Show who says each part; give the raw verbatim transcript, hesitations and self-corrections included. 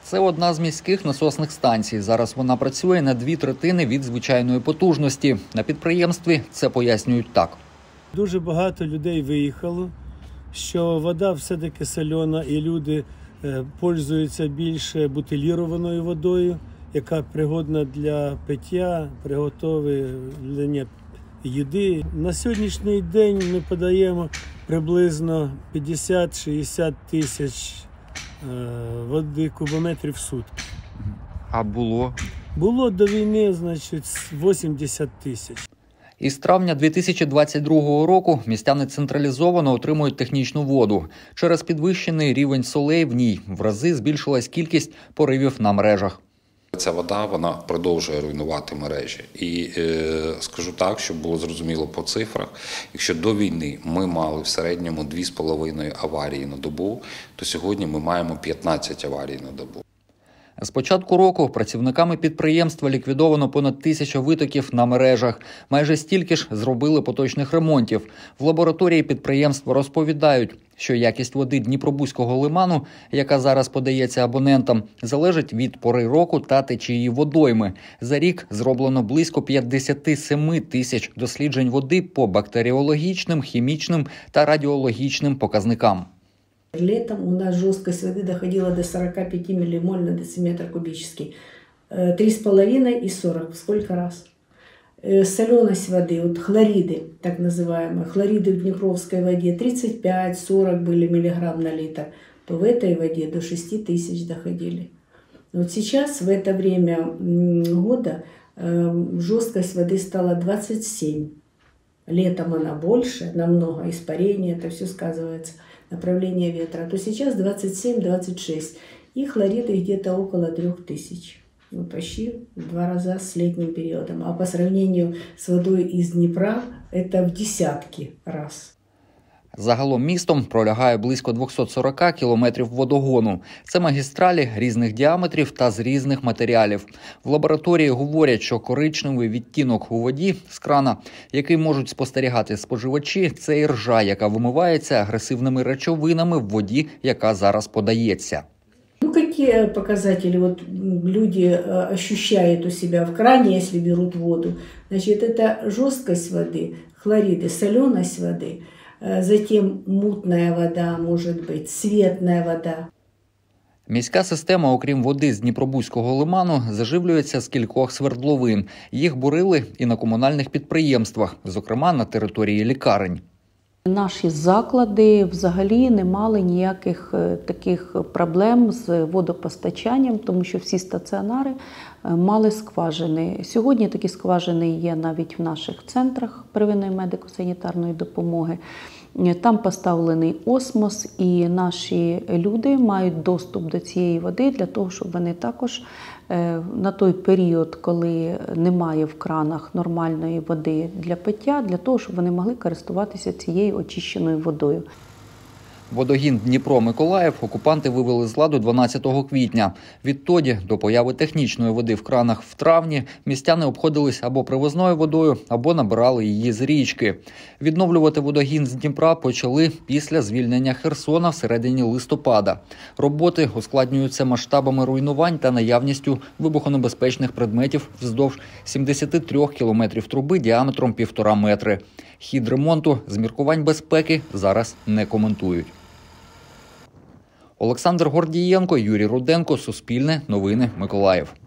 Speaker 1: Це одна з міських насосних станцій. Зараз вона працює на дві третини від звичайної потужності. На підприємстві це пояснюють так.
Speaker 2: Дуже багато людей виїхало, що вода все-таки солена і люди пользуються більше бутилірованою водою, яка пригодна для пиття, приготовлення їди. На сьогоднішній день ми подаємо приблизно п'ятдесят-шістдесят тисяч води кубометрів в сутки.
Speaker 1: А було?
Speaker 2: Було до війни, значить, вісімдесят тисяч.
Speaker 1: Із травня дві тисячі двадцять другого року містяни централізовано отримують технічну воду. Через підвищений рівень солей в ній в рази збільшилась кількість поривів на мережах.
Speaker 3: Ця вода, вона продовжує руйнувати мережі. І е, скажу так, щоб було зрозуміло по цифрах, якщо до війни ми мали в середньому дві з половиною аварії на добу, то сьогодні ми маємо п'ятнадцять аварій на добу.
Speaker 1: З початку року працівниками підприємства ліквідовано понад тисячу витоків на мережах. Майже стільки ж зробили поточних ремонтів. В лабораторії підприємства розповідають, що якість води Дніпробузького лиману, яка зараз подається абонентам, залежить від пори року та течії водойми. За рік зроблено близько п'ятдесят сім тисяч досліджень води по бактеріологічним, хімічним та радіологічним показникам.
Speaker 4: Летом у нас жесткость воды доходила до сорока пяти миллимоль на дециметр кубический. три с половиной и сорок. Сколько раз? Соленость воды, вот хлориды, так называемые, хлориды в днепровской воде тридцать пять — сорок были миллиграмм на литр, то в этой воде до шести тысяч доходили. Вот сейчас, в это время года, жесткость воды стала двадцать семь. Летом она больше, намного, испарение, это все сказывается. Направление ветра, то сейчас двадцать семь — двадцать шесть. И хлориды где-то около трех тысяч. Ну, почти в два раза с летним периодом. А по сравнению с водой из Днепра это в десятки раз.
Speaker 1: Загалом містом пролягає близько двісті сорок кілометрів водогону. Це магістралі різних діаметрів та з різних матеріалів. В лабораторії говорять, що коричневий відтінок у воді з крана, який можуть спостерігати споживачі, це іржа, яка вимивається агресивними речовинами в воді, яка зараз подається.
Speaker 4: Ну, какие показатели вот люди ощущают у себя в кране, если берут воду? Значит, это жесткость воды, хлориды, соленость воды. Затем мутная вода, может быть, цветная вода.
Speaker 1: Міська система, окрім води з Дніпробузького лиману, заживлюється з кількох свердловин. Їх бурили і на комунальних підприємствах, зокрема на території лікарень.
Speaker 5: Наші заклади взагалі не мали ніяких таких проблем з водопостачанням, тому що всі стаціонари мали скважини. Сьогодні такі скважини є навіть в наших центрах первинної медико-санітарної допомоги. Там поставлений осмос, і наші люди мають доступ до цієї води для того, щоб вони також на той період, коли немає в кранах нормальної води для пиття, для того, щоб вони могли користуватися цією очищеною водою.
Speaker 1: Водогін Дніпро-Миколаїв окупанти вивели з ладу дванадцятого квітня. Відтоді до появи технічної води в кранах в травні містяни обходились або привозною водою, або набирали її з річки. Відновлювати водогін з Дніпра почали після звільнення Херсона всередині листопада. Роботи ускладнюються масштабами руйнувань та наявністю вибухонебезпечних предметів вздовж сімдесят три кілометрів труби діаметром півтора метри. Хід ремонту з міркувань безпеки зараз не коментують. Олександр Гордієнко, Юрій Руденко, Суспільне, Новини, Миколаїв.